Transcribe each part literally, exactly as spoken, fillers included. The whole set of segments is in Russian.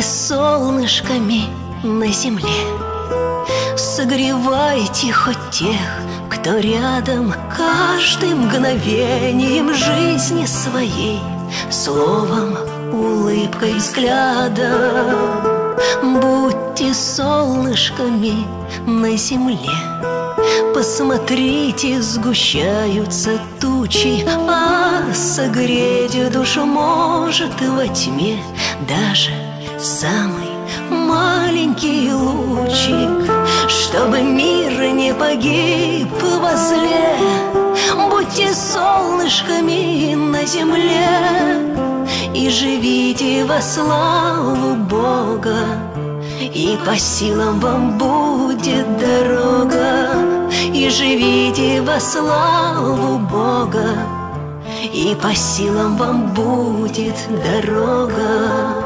солнышками на земле. Согревайте хоть тех, кто рядом, каждым мгновением жизни своей, словом, улыбкой, взглядом. Будьте солнышками на земле. Посмотрите, сгущаются тучи, а согреть душу может во тьме даже самый маленький лучик. Чтобы мир не погиб во зле, будьте солнышками на земле. И живите во славу Бога, и по силам вам будет дорога. И живите во славу Бога, и по силам вам будет дорога.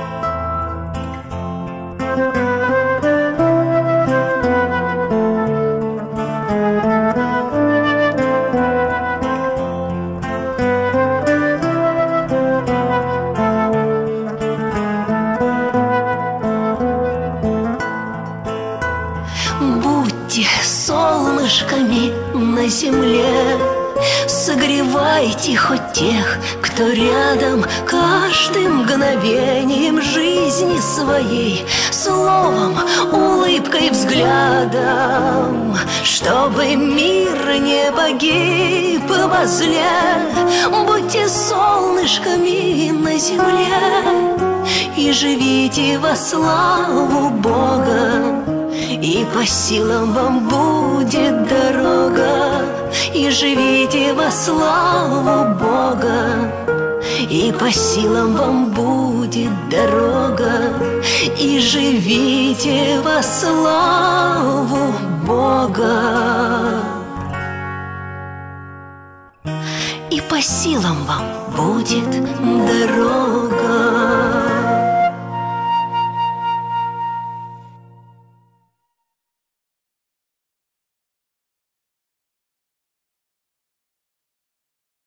Будьте солнышками на земле. Согревайте хоть тех, кто рядом, каждым мгновением жизни своей, словом, улыбкой, взглядом. Чтобы мир не погиб во зле, будьте солнышками на земле. И живите во славу Бога, и по силам вам будет дорога. И живите во славу Бога, и по силам вам будет дорога. И живите во славу Бога, и по силам вам будет дорога.